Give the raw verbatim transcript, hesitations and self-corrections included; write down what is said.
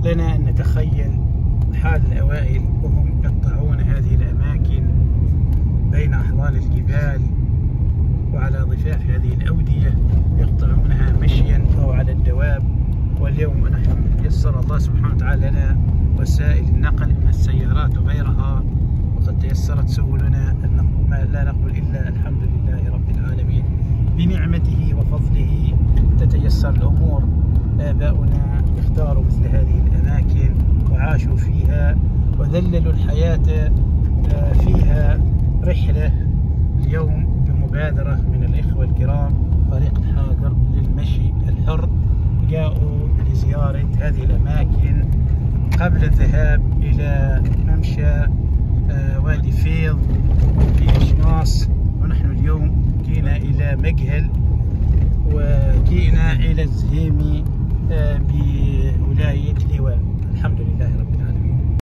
لنا أن نتخيل حال الأوائل وهم يقطعون هذه الأماكن بين أحضان الجبال وعلى ضفاف هذه الأودية، يقطعونها مشيا أو على الدواب. واليوم نحن يسر الله سبحانه وتعالى لنا وسائل النقل من السيارات وغيرها، وقد تيسرت سبلنا، لا نقول إلا الحمد لله رب العالمين. بنعمته وفضله تتيسر الأمور. آباؤنا اختاروا مثل هذه الأماكن وعاشوا فيها وذللوا الحياة فيها. رحلة اليوم بمبادرة من الإخوة الكرام فريق الحاقر للمشي الحر، جاءوا لزيارة هذه الأماكن قبل الذهاب إلى ممشى وادي فيض في شماص. ونحن اليوم جينا إلى مقهل وجينا إلى الزهيمي بولاية